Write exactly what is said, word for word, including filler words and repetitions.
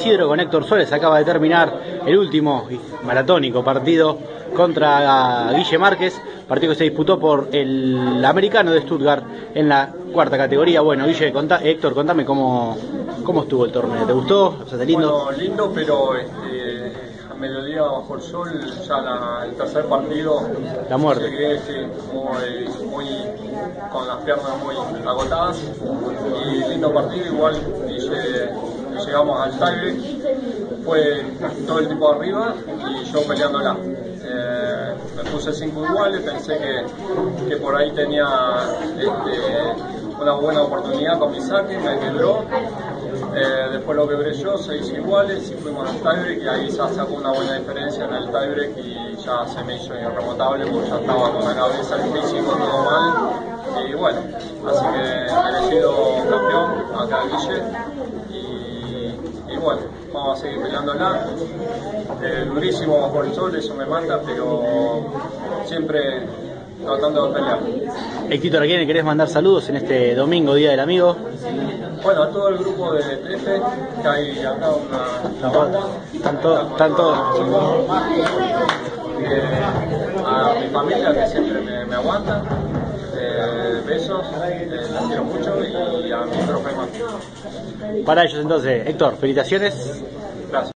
Isidro con Héctor Suárez acaba de terminar el último maratónico partido contra Guille Márquez, partido que se disputó por el americano de Stuttgart en la cuarta categoría. Bueno, Guille, contá, Héctor, contame cómo, cómo estuvo el torneo. ¿Te gustó? O sea, ¿te lindo? Bueno, lindo, pero este, a mediodía bajo el sol, ya la, el tercer partido, La muerte. Llegué sí, muy, muy, con las piernas muy agotadas, y lindo partido, igual Guille, llegamos al tiebreak, fue todo el tipo arriba y yo peleándola. Eh, me puse cinco iguales, pensé que, que por ahí tenía este, una buena oportunidad con mi saque, me quebró. Eh, después lo quebré yo, seis iguales y fuimos al tiebreak, y ahí ya sacó una buena diferencia en el tiebreak y ya se me hizo irremotable porque ya estaba con la cabeza, el físico, todo mal. Y bueno, así que merecido campeón acá Guille. Y, y bueno, vamos a seguir peleándola. Eh, durísimo bajo el sol, eso me mata, pero siempre tratando de pelear. Héctor, ¿a quién le querés mandar saludos en este domingo, Día del Amigo? Bueno, a todo el grupo de T F, que hay acá una, una banda. Tanto, tanto. Eh, a mi familia que siempre me, me aguanta. Eh, besos, eh, los quiero mucho, y a mi profe más. Para ellos entonces, Héctor, felicitaciones. Gracias.